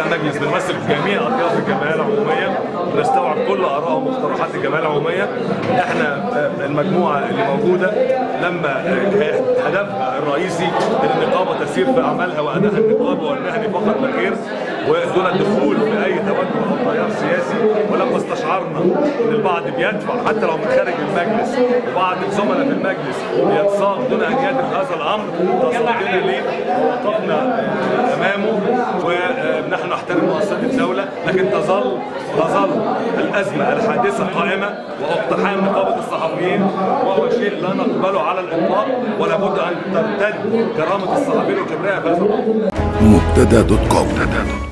المجلس بنمثل جميع اطياف الجمعيه العموميه، بنستوعب كل اراء ومقترحات الجمعيه العموميه. احنا المجموعه اللي موجوده لما هدفها الرئيسي ان النقابه تسير في اعمالها وادائها النقابي والمهني فقط لا غير، ودون الدخول في اي توجه او تيار سياسي. ولما استشعرنا ان البعض بيدفع حتى لو من خارج المجلس وبعض الزملاء في المجلس بينصاغ دون ان يدرك هذا الامر، تصدينا ليه ووقفنا امامه. ونحن نحترم مؤسسات الدوله، لكن تظل الازمه الحادثه قائمه واقتحام نقابه الصحفيين، وهو شيء لا نقبله على الاطلاق، ولا بد ان ترتد كرامه الصحفيين وكبرها في هذا الامر. مبتدا.com